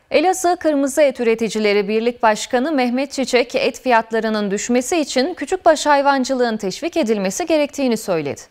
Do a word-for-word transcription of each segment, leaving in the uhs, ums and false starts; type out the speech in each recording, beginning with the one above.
Elazığ Kırmızı Et Üreticileri Birlik Başkanı Mehmet Çiçek, et fiyatlarının düşmesi için küçükbaş hayvancılığın teşvik edilmesi gerektiğini söyledi.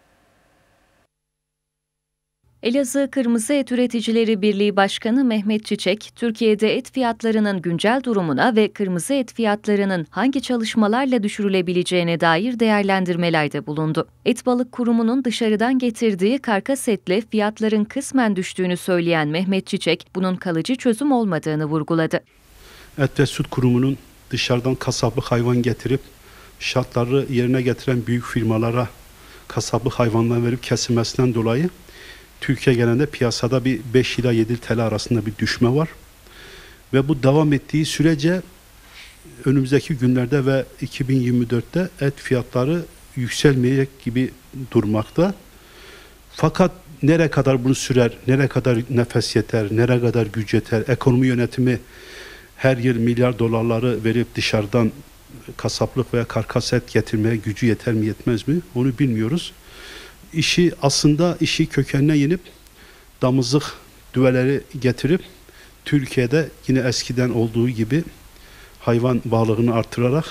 Elazığ Kırmızı Et Üreticileri Birliği Başkanı Mehmet Çiçek, Türkiye'de et fiyatlarının güncel durumuna ve kırmızı et fiyatlarının hangi çalışmalarla düşürülebileceğine dair değerlendirmelerde bulundu. Et Balık Kurumu'nun dışarıdan getirdiği karkas etle fiyatların kısmen düştüğünü söyleyen Mehmet Çiçek, bunun kalıcı çözüm olmadığını vurguladı. Et ve Süt Kurumu'nun dışarıdan kasaplık hayvan getirip şartları yerine getiren büyük firmalara kasaplık hayvanlar verip kesilmesinden dolayı Türkiye genelinde piyasada bir beş ila yedi T L arasında bir düşme var. Ve bu devam ettiği sürece önümüzdeki günlerde ve iki bin yirmi dörtte et fiyatları yükselmeyecek gibi durmakta. Fakat nereye kadar bunu sürer, nereye kadar nefes yeter, nereye kadar güç yeter, ekonomi yönetimi her yıl milyar dolarları verip dışarıdan kasaplık veya karkas et getirmeye gücü yeter mi yetmez mi onu bilmiyoruz. İşi aslında işi kökenine inip damızlık düveleri getirip Türkiye'de yine eskiden olduğu gibi hayvan bağlılığını artırarak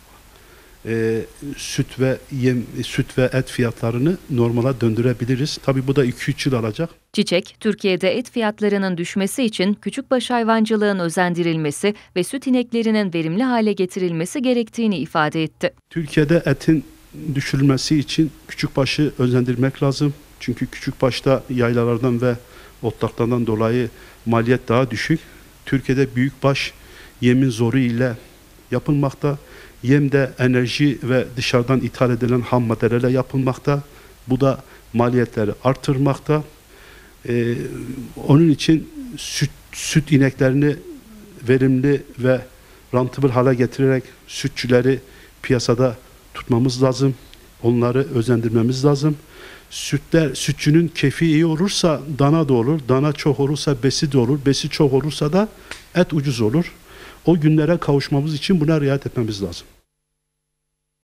e, süt ve yem, süt ve et fiyatlarını normala döndürebiliriz. Tabii bu da iki üç yıl alacak. Çiçek, Türkiye'de et fiyatlarının düşmesi için küçükbaş hayvancılığın özendirilmesi ve süt ineklerinin verimli hale getirilmesi gerektiğini ifade etti. Türkiye'de etin düşürülmesi için küçükbaşı özendirmek lazım. Çünkü küçükbaşta yaylalardan ve otlaklardan dolayı maliyet daha düşük. Türkiye'de büyükbaş yemin zoru ile yapılmakta. Yem de enerji ve dışarıdan ithal edilen ham maddelerle yapılmakta. Bu da maliyetleri artırmakta. Ee, onun için süt, süt ineklerini verimli ve rentable hale getirerek sütçüleri piyasada tutmamız lazım. Onları özendirmemiz lazım. Sütler, sütçünün keyfi iyi olursa dana da olur. Dana çok olursa besi de olur. Besi çok olursa da et ucuz olur. O günlere kavuşmamız için buna riayet etmemiz lazım.